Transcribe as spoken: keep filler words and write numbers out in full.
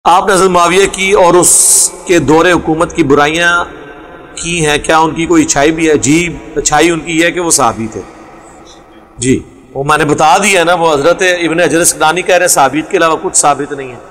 आपने हज़रत मुआविया की और उसके दौरे हुकूमत की बुराइयां की हैं, क्या उनकी कोई अच्छाई भी है? जी, अच्छाई उनकी है कि वो सहाबी थे। जी, वो मैंने बता दिया ना, वो हजरत इब्न हजर अस्क़लानी कह रहे हैं सहाबीत के अलावा कुछ साबित नहीं है।